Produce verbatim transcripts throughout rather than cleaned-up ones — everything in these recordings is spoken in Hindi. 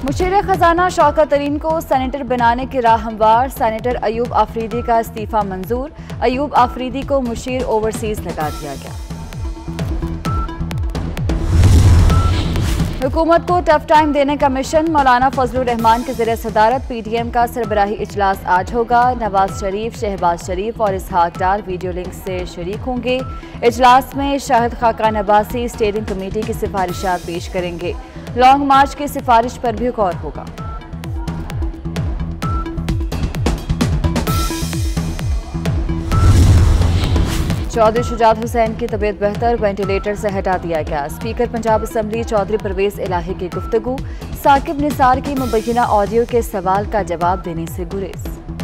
मुशीर खजाना शौकत तरीन को सेनेटर बनाने की राह हमवार। सेनेटर अयूब आफरीदी का इस्तीफा मंजूर। अयूब आफरीदी को मुशीर ओवरसीज लगा दिया गया। हुकूमत को टफ टाइम देने का मिशन। मौलाना फजलुर रहमान के ज़रिए सदारत पीटीएम का सरबराही इजलास आज होगा। नवाज शरीफ, शहबाज शरीफ और इसहाक डार वीडियो लिंक से शरीक होंगे। इजलास में शाहिद खाकान अब्बासी स्टीयरिंग कमेटी की सिफारिशात पेश करेंगे। लॉन्ग मार्च की सिफारिश पर भी गौर होगा। चौधरी शुजात हुसैन की तबीयत बेहतर, वेंटिलेटर से हटा दिया गया। स्पीकर पंजाब असम्बली चौधरी परवेज इलाही की गुफ्तगू। साकिब निसार की मुबैना ऑडियो के सवाल का जवाब देने से गुरेज।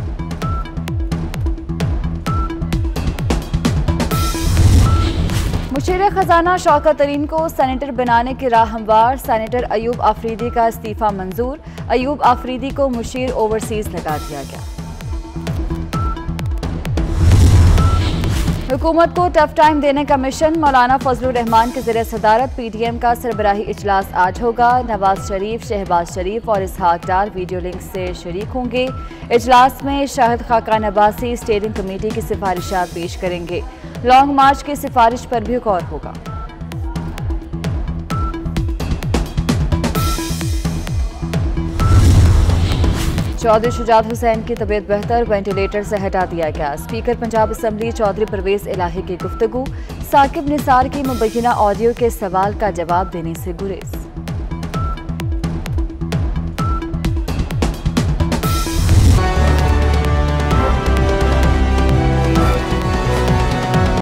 मुशीर खजाना शौकत तरीन को सेनेटर बनाने की राह हमवार। सेनेटर अयूब आफरीदी का इस्तीफा मंजूर। अयूब आफरीदी को मुशीर ओवरसीज लगा दिया गया। हुकूमत को टफ टाइम देने का मिशन। मौलाना फजलुर रहमान के ज़रिए सदारत पीटीएम का सरबराही इजलास आज होगा। नवाज शरीफ, शहबाज शरीफ और इसहाक डार वीडियो लिंक से शरीक होंगे। इजलास में शाहिद खाकान अब्बासी स्टीयरिंग कमेटी की सिफारिशात पेश करेंगे। लॉन्ग मार्च की सिफारिश पर भी गौर होगा। चौधरी शुजात हुसैन की तबीयत बेहतर, वेंटिलेटर से हटा दिया गया। स्पीकर पंजाब असम्बली चौधरी परवेज इलाही की गुफ्तगू। साकिब निसार की मुबैना ऑडियो के सवाल का जवाब देने से गुरेज।